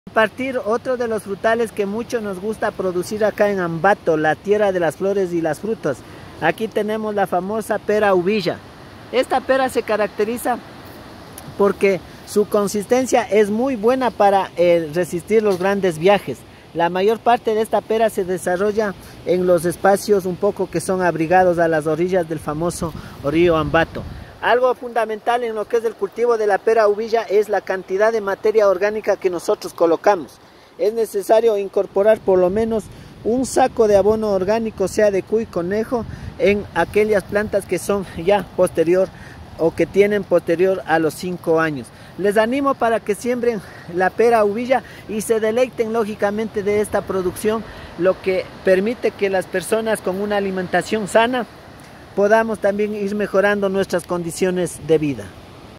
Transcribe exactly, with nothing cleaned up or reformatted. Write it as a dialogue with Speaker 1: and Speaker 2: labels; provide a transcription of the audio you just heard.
Speaker 1: Compartir otro de los frutales que mucho nos gusta producir acá en Ambato, la tierra de las flores y las frutas. Aquí tenemos la famosa pera uvilla. Esta pera se caracteriza porque su consistencia es muy buena para eh, resistir los grandes viajes. La mayor parte de esta pera se desarrolla en los espacios un poco que son abrigados a las orillas del famoso río Ambato. Algo fundamental en lo que es el cultivo de la pera uvilla es la cantidad de materia orgánica que nosotros colocamos. Es necesario incorporar por lo menos un saco de abono orgánico, sea de cuy, conejo, en aquellas plantas que son ya posterior o que tienen posterior a los cinco años. Les animo para que siembren la pera uvilla y se deleiten lógicamente de esta producción, lo que permite que las personas con una alimentación sana podamos también ir mejorando nuestras condiciones de vida.